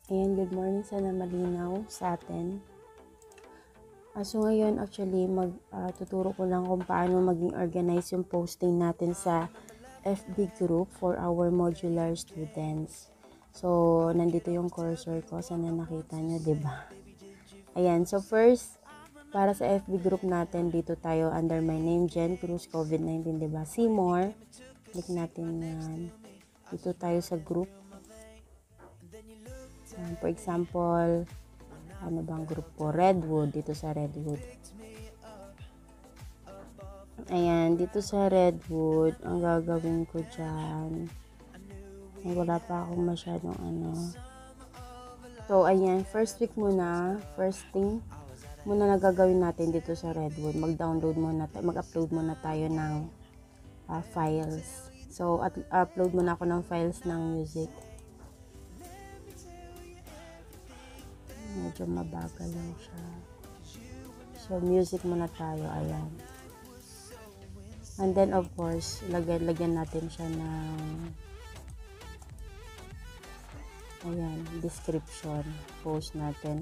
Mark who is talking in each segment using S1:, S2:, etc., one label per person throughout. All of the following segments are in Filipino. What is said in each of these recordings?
S1: Ayan, good morning. Sana malinaw sa atin. So ngayon actually tuturo ko lang kung paano maging organize yung posting natin sa FB group for our modular students. So nandito yung cursor ko, sana nakita nyo, 'di ba? Ayan, so first para sa FB group natin, dito tayo under my name, Jen Cruz COVID-19, 'di ba? See more. Click natin yan. Dito tayo sa group. For example, ano bang group ko? Redwood, dito sa Redwood. Ayan, dito sa Redwood, ang gagawin ko dyan, ay wala pa akong masyadong ano. So, ayan, first thing muna na gagawin natin dito sa Redwood, mag-upload muna tayo ng files. So, upload muna ako ng files ng music. Medyo mabagal lang siya. So, music muna tayo, ayan. And then, of course, lagyan natin siya ng ayan, description, post natin.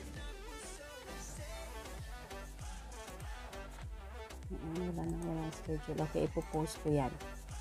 S1: Walang schedule. Okay, ipopost ko yan.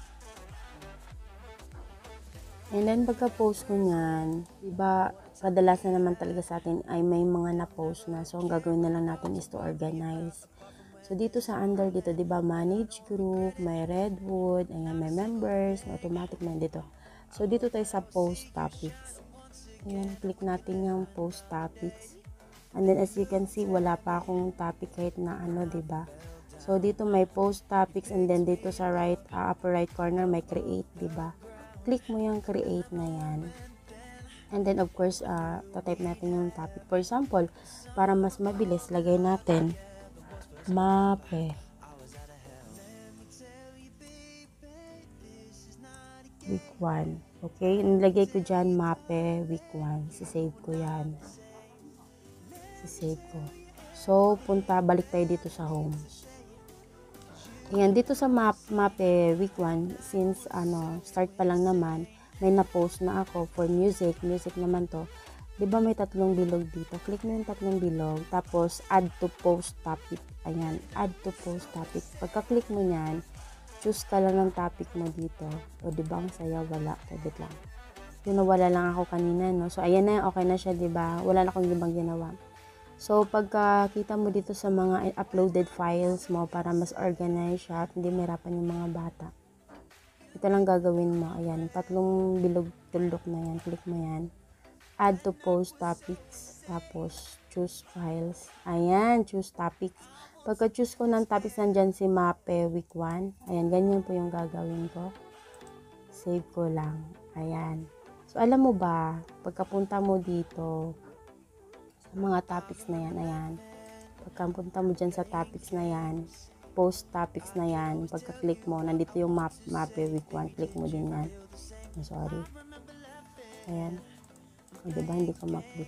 S1: And then, pagka-post ko yan, diba, kadalasan naman talaga sa atin ay may mga na-post na. So, ang gagawin na lang natin is to organize. So, dito sa under, dito, diba, manage group, may Redwood, ayan, may members, automatic na dito. So, dito tayo sa post topics. Ayan, click natin yung post topics. And then, as you can see, wala pa akong topic kahit na ano, diba? So, dito may post topics, and then dito sa upper right corner, may create, diba? Click mo yung create na yan. And then, of course, tatype natin yung topic. For example, para mas mabilis, lagay natin MAPE. Week 1. Okay? Nilagay ko dyan MAPE week 1. Sisave ko yan. Sisave ko. So, balik tayo dito sa home. Ayan, dito sa MAPE week 1, since start pa lang naman, may na-post na ako for music naman to. 'Di ba may tatlong bilog dito? Click mo yung tatlong bilog, tapos add to post topic. Ayan, add to post topic. Pagka-click mo niyan, choose ka lang ng topic mo dito. O 'di ba ang saya, wala, edit lang. Yun, wala lang ako kanina, no? So ayan na, okay na siya, 'di ba? Wala na akong ibang ginawa. So, pagkakita mo dito sa mga uploaded files mo para mas organized siya at hindi mahirapan yung mga bata, ito lang gagawin mo. Ayan, tatlong bilog tuldok na yan. Click mo yan. Add to post topics. Tapos, choose files. Ayan, choose topics. Pagka-choose ko ng topics, nandyan si MAPE week 1. Ayan, ganyan po yung gagawin ko. Save ko lang. Ayan. So, alam mo ba, pagkapunta mo dito, mga topics na yan, ayan. Pagkapunta mo dyan sa topics na yan, post topics na yan, pagka-click mo, nandito yung MAPE week 1, click mo din yan. Sorry. Ayan. O, diba, hindi ko ma-click.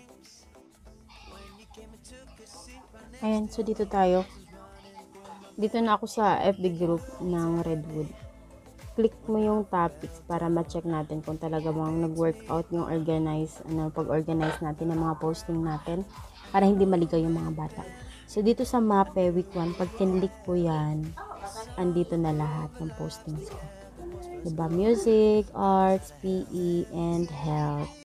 S1: Ayan, so dito tayo. Dito na ako sa FB group ng Redwood. Click mo yung topics para ma-check natin kung talaga bang nag-workout yung pag-organize natin ng mga posting natin para hindi maligaw yung mga bata. So, dito sa MAPE week 1, pag kinlik ko yan, andito na lahat ng postings ko. Diba? Music, arts, PE, and health.